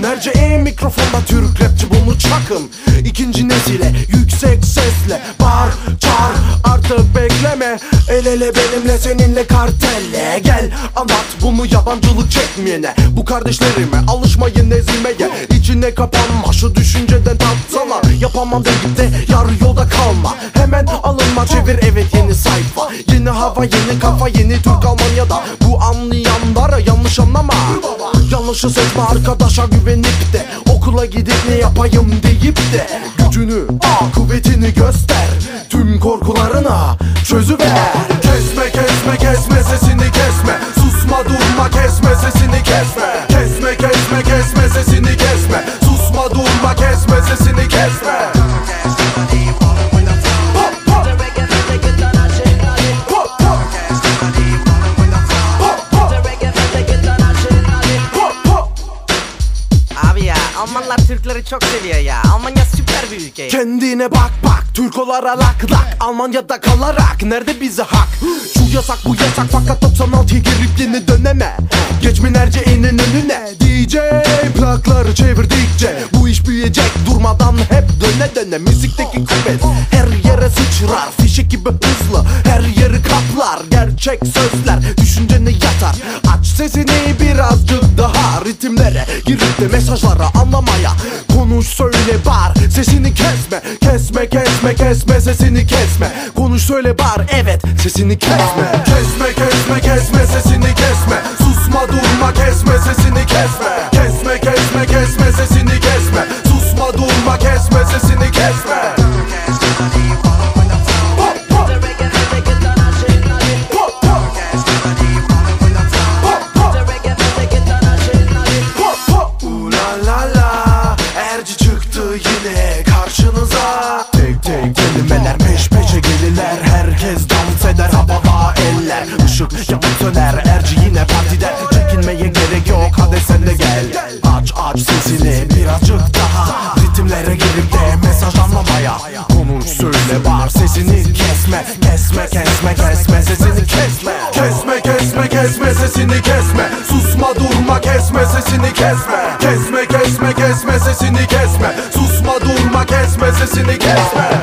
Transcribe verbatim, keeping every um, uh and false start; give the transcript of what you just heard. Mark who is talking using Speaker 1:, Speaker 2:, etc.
Speaker 1: Merceğe mikrofonda Türk rapçi bunu çakım. İkinci nesile yüksek sesle bağır çağır, artık bekleme. El ele benimle seninle kartelle. Gel anlat bunu yabancılık çekmeyene. Bu kardeşlerime alışmayın ezilmeye. İçine kapanma, şu düşünceden tatsana. Yapamam deyip de yarı yolda kalma. Hemen alınma, çevir, evet yeni sayfa. Yeni hava, yeni kafa, yeni Türk Almanya'da. Bu anlayanlara yanlış anlama. Yanlışı seçme, arkadaşa güvenip de okula gidip ne yapayım deyip de gücünü, aa, kuvvetini göster. Tüm korkularına çözüver. Kesme kesme kesme sesini kesme. Susma durma kesme sesini kesme. Kesme kesme kesme sesini kesme. Susma durma kesme sesini kesme.
Speaker 2: Almanlar Türkleri çok seviyor ya. Almanya süper bir ülke.
Speaker 1: Kendine bak bak, Türk olarak lak lak. Almanya'da kalarak nerede bize hak? Şu yasak bu yasak, fakat doksan altıya girip yeni döneme. Geç binlerce inin önüne. D J plakları çevirdikçe bu iş büyüyecek, durmadan hep döne döne. Müzikteki kuvvet her yere sıçrar, fişek gibi hızlı her yeri kaplar. Gerçek sözler düşünceni yatar. Aç sesini birazcık daha, ritimlere girip de mesajlara anlamaya. Konuş söyle bağır, sesini kesme. Kesme kesme kesme sesini kesme. Konuş söyle bağır, evet sesini kesme. Kesme kesme kesme sesini kesme. Susma durma kesme sesini kesme. Kesme kesme kesme sesini kesme. Susma durma kesme sesini kesme. Yine karşınıza tek tek kelimeler peş peşe gelirler. Herkes dans eder, havada eller. Işık yanıp söner, Erci yine partide. Çekinmeye gerek yok, hadi sen de gel. Aç aç sesini birazcık daha, ritimlere girip de mesaj anlamaya. Konuş söyle bağır, sesini kesme. Kesme kesme kesme sesini kesme. Kesme kesme kesme sesini kesme. Susma durma kesme sesini kesme. Kesme kesme kesme sesini kesme. Susma durma kesme sesini kesme.